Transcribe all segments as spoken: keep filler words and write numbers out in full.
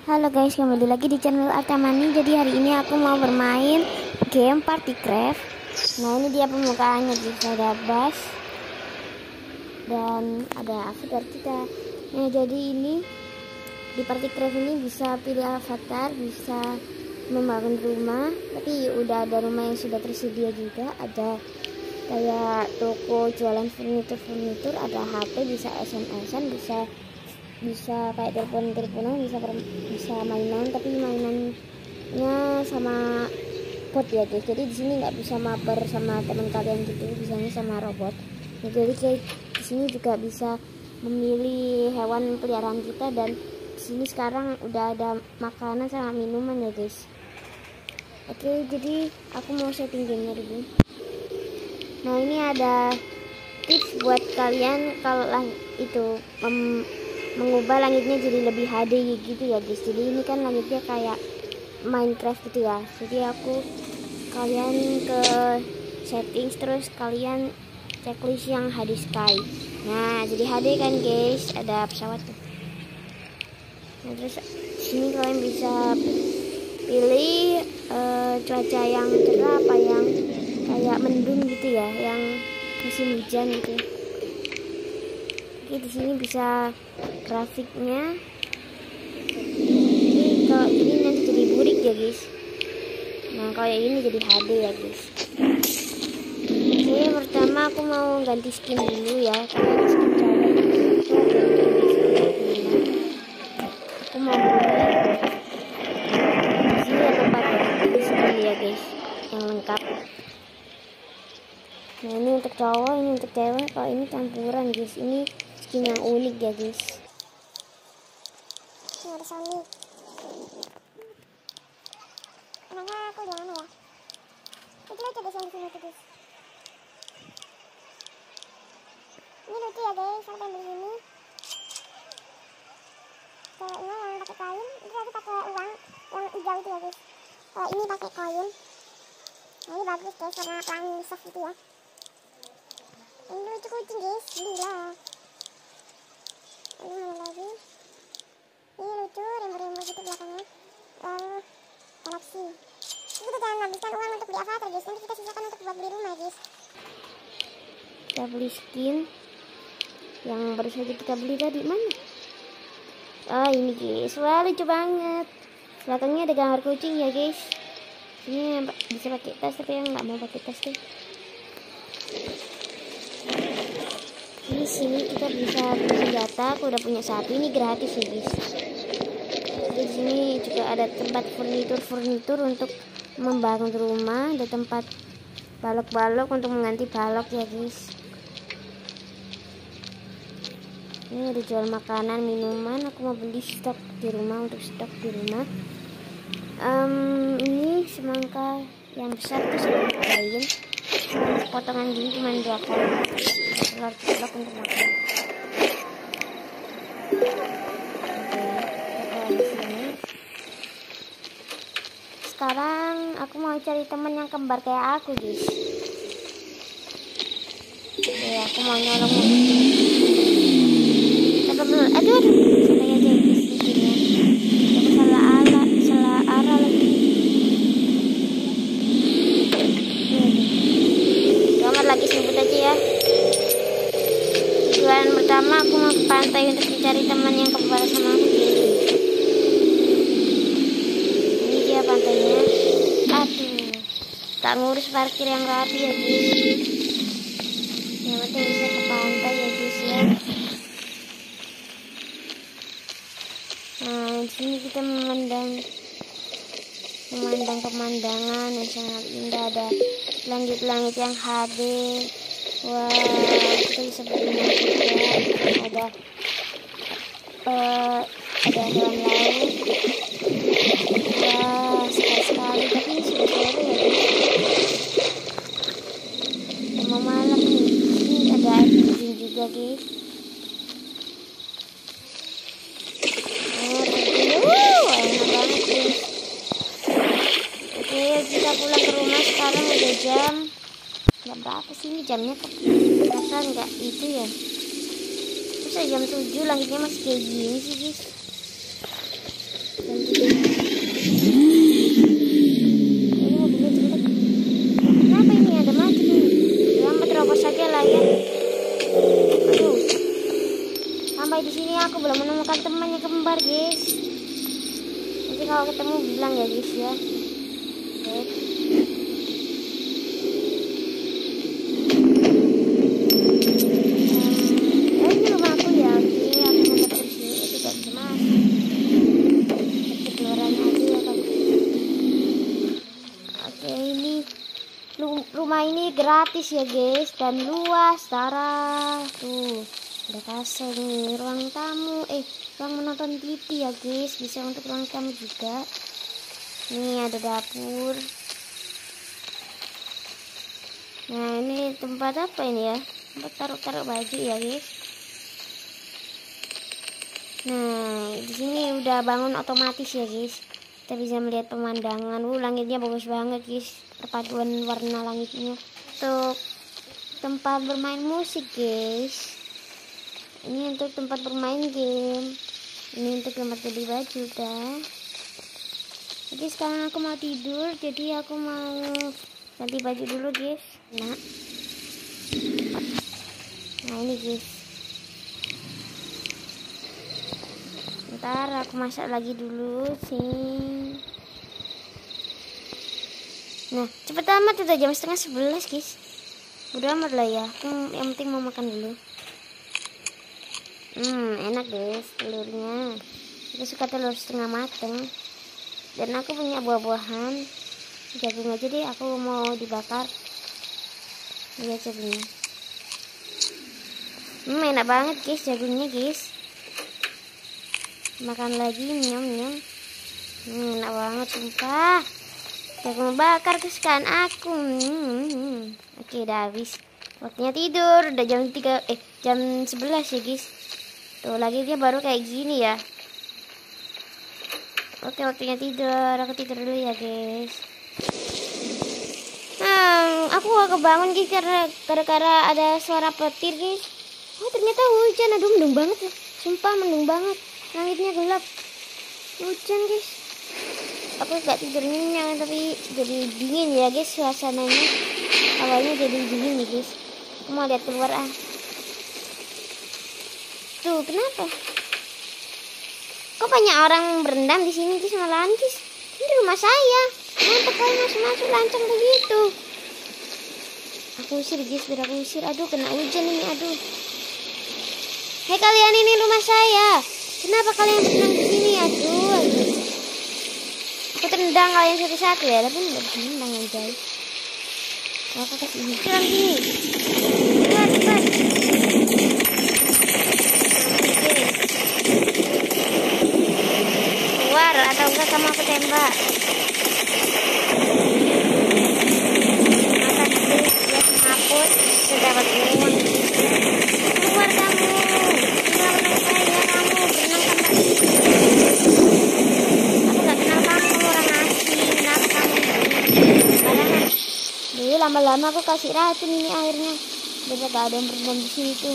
Halo guys, kembali lagi di channel Artamani. Jadi hari ini aku mau bermain game Partycraft. Nah ini dia pembukaannya, guys. Ada Bass dan ada avatar kita. Nah jadi ini di Partycraft ini bisa pilih avatar, bisa membangun rumah. Tapi udah ada rumah yang sudah tersedia juga. Ada kayak toko jualan furnitur-furnitur, ada H P, bisa S M S-an, bisa bisa kayak telepon-teleponan, bisa bisa mainan, tapi mainannya sama bot ya guys. Jadi di sini nggak bisa mabar sama teman kalian gitu, bisanya sama robot. Nah, jadi kayak di sini juga bisa memilih hewan peliharaan kita, dan di sini sekarang udah ada makanan sama minuman ya guys. Oke, jadi aku mau setting gamenya dulu. Nah ini ada tips buat kalian kalau lah itu um, mengubah langitnya jadi lebih H D gitu ya guys. Jadi ini kan langitnya kayak Minecraft gitu ya. Jadi aku kalian ke settings, terus kalian checklist yang H D sky. Nah jadi H D kan guys, ada pesawat tuh. Nah terus sini kalian bisa pilih uh, cuaca yang cerah apa yang kayak mendung gitu ya, yang musim hujan gitu. Oke, di sini bisa grafiknya. Jadi kalau ini nanti jadi burik ya guys. Nah kalau yang ini jadi H D ya guys. Oke, pertama aku mau ganti skin dulu ya, karena skin cewek itu aku mau beli. Di sini ada empat skin ya guys yang lengkap. Nah ini untuk cowok, ini untuk cewek. Kalau ini campuran guys, ini skin yang unik ya guys. Ini ada Sonic. Kenapa aku udah mana ya? Itu lucu guys yang di sini tuh guys. Ini lucu ya guys, aku pengen beli ini. Ceweknya yang pakai kain, itu aku pakai uang yang hijau itu ya guys. Kalau ini pakai koin. Nah ini bagus guys, karena pelangi soft gitu ya. Ini lucu kucing guys, belilah. Ini mana lagi? Ini lucu, rembo-rembo gitu belakangnya. Lalu galaksi. Kita jangan habiskan uang untuk beli avatar guys, nanti kita sisakan untuk buat beli rumah guys. Kita beli skin yang baru saja kita beli tadi, mana? Oh ini guys, wah lucu banget. Belakangnya ada gambar kucing ya guys. Ini bisa pakai tas, tapi yang nggak mau pakai tas tuh. Di sini kita bisa beli senjata. Aku udah punya satu, ini gratis ya guys. Di sini juga ada tempat furnitur-furnitur untuk membangun rumah, ada tempat balok-balok untuk mengganti balok ya guys. Ini ada jual makanan, minuman. Aku mau beli stok di rumah, untuk stok di rumah. Um, ini semangka yang besar tuh semangka lain. Potongan gini cuma dua kali. Telur ceplok untuk makan. Oke, di sini. Sekarang aku mau cari teman yang kembar kayak aku guys. Oke, aku mau nyolong. Aduh, aduh, sampai aja guys di sini. Aku salah ala, salah arah lagi. Gambar lagi sebut aja ya. Tujuan pertama aku mau ke pantai untuk mencari teman yang kembar sama aku guys. Ini dia pantainya. Aduh, tak ngurus parkir yang rapi ya guys. Yang penting bisa ke pantai ya guys ya. Nah, di sini kita memandang memandang pemandangan yang sangat indah, ada langit-langit yang H D. Wah, kita bisa berenang juga. Ada uh, ada hewan laut. Wah, sekali-sekali, tapi ini sudah sore ya guys. Mau malam nih. Ini ada air terjun juga guys. Kita pulang ke rumah sekarang udah jam jam berapa sih ini jamnya, perasaan nggak itu ya. Terus jam tujuh langitnya masih kayak gini sih guys. Ini mobilnya jelek. Kenapa ini ada macet nih? Lambat terobos saja lah ya. Aduh. Sampai di sini aku belum menemukan temannya kembar, guys. Nanti kalau ketemu bilang ya, guys ya. Oke. Rumah ini gratis ya guys, dan luas, Tara. Tuh, ada kasur nih, ruang tamu, eh, ruang menonton T V ya guys, bisa untuk ruang tamu juga. Nih ada dapur. Nah ini tempat apa ini ya? Tempat taruh-taruh baju ya guys. Nah di sini udah bangun otomatis ya guys. Kita bisa melihat pemandangan. Uh, langitnya bagus banget guys, perpaduan warna langitnya. Untuk tempat bermain musik guys. Ini untuk tempat bermain game. Ini untuk tempat beli baju dah. Jadi sekarang aku mau tidur, jadi aku mau ganti baju dulu guys. Nah, nah ini guys. Ntar aku masak lagi dulu sih. Nah cepet amat, udah jam setengah sebelas guys. Udah amat lah ya, aku yang penting mau makan dulu. Hmm enak guys telurnya. Aku suka telur setengah mateng. Dan aku punya buah-buahan, jagung aja deh, aku mau dibakar. Lihat jagungnya. Hmm enak banget guys jagungnya guys. Makan lagi, nyam nyam. Hmm, enak banget sumpah. Jagung bakar kesukaan aku. Hmm. Oke udah habis. Waktunya tidur. Udah jam tiga eh jam sebelas ya guys. Tuh lagi dia baru kayak gini ya. Oke waktunya tidur. Aku tidur dulu ya guys. Nah, aku gak kebangun guys karena gara-gara ada suara petir guys. Oh ternyata hujan. Aduh mendung banget ya. Sumpah mendung banget. Langitnya gelap, hujan guys. Aku gak tidur nyenyak, tapi jadi dingin ya guys suasananya. Awalnya jadi dingin nih guys. Aku mau lihat keluar ah. Tuh kenapa? Kok banyak orang berendam di sini guys malahan guys? Ini rumah saya. Kenapa kalian masuk-masuk lancang begitu? Aku usir guys, biar aku usir. Aduh kena hujan ini, aduh. Hei kalian, ini rumah saya. Kenapa kalian berenang di sini? Aduh, aduh. Aku tendang kalian satu-satu ya, tapi nggak bisa nendang aja. Aku kasih ini. Cepat sini. Cepat, cepat. Keluar atau enggak kamu aku tembak. Masa sih dia semaput sudah dapat uang. Keluar kamu. Keluar berenang saya kamu. Berenang tanpa izin. Aku gak kenal kamu, kamu orang asing. Kenapa kamu barangan? Jadi lama-lama aku kasih racun ini airnya. Biar gak ada yang berendam di sini tuh.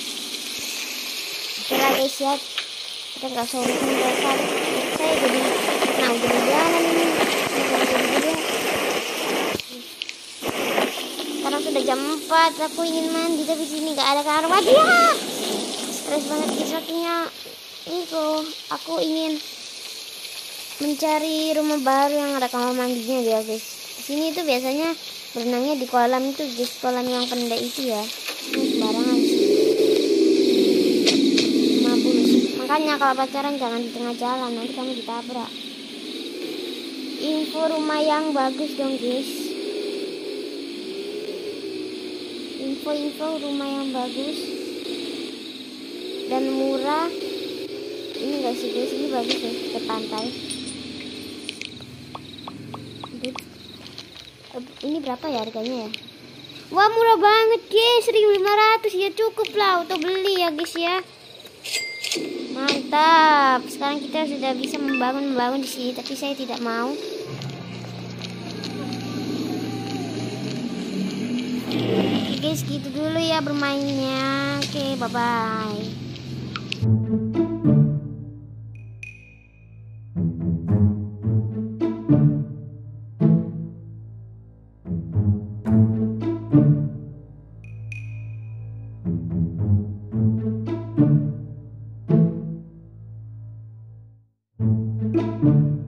Oke lah guys ya. Kita gak usah urusin mereka. Saya jadi nah hujan-hujanan ini. Sekarang sudah jam empat. Aku ingin mandi tapi sini gak ada kamar mandi ya. Stres banget guys waktunya. Ini kok aku ingin mencari rumah baru yang ada kamar mandinya ya guys. Di sini tuh biasanya berenangnya di kolam itu guys, kolam yang pendek itu ya. Ini sembarangan sih. Mabulus. Makanya kalau pacaran jangan di tengah jalan, nanti kamu ditabrak. Info rumah yang bagus dong guys. Info-info rumah yang bagus dan murah. Ini enggak sih guys, ini bagus ya, ke pantai. Ini berapa ya harganya ya? Wah murah banget guys, seribu lima ratus ya, cukup lah untuk beli ya guys ya. Mantap. Sekarang kita sudah bisa membangun membangun di sini, tapi saya tidak mau. Oke guys, gitu dulu ya bermainnya. Oke, bye bye. Thank you.